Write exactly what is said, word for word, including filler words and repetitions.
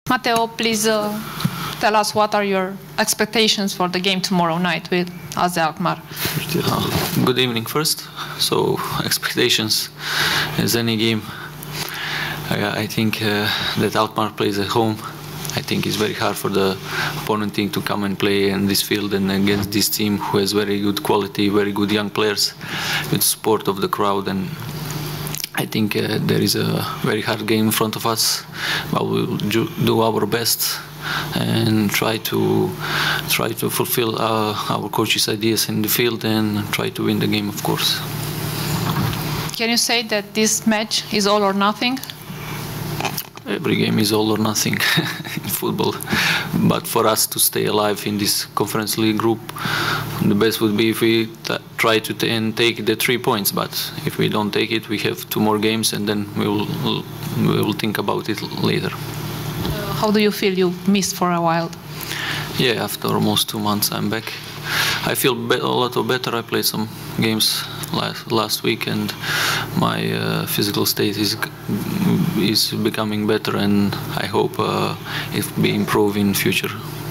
Matteo, please uh, tell us what are your expectations for the game tomorrow night with A Z Alkmaar. Uh, good evening first. So, expectations as any game. I, I think uh, that Alkmaar plays at home. I think it's very hard for the opponent team to come and play in this field and against this team who has very good quality, very good young players, with support of the crowd. And I think uh, there is a very hard game in front of us, but we'll do our best and try to try to fulfill uh, our coach's ideas in the field and try to win the game, of course. Can you say that this match is all or nothing? Every game is all or nothing in football, but for us to stay alive in this Conference League group, the best would be if we try to take the three points. But if we don't take it, we have two more games, and then we will we will think about it later. Uh, how do you feel? You missed for a while. Yeah, after almost two months, I'm back. I feel a lot better. I played some games last last week, and my uh, physical state is is becoming better, and I hope uh, it will be improved in future.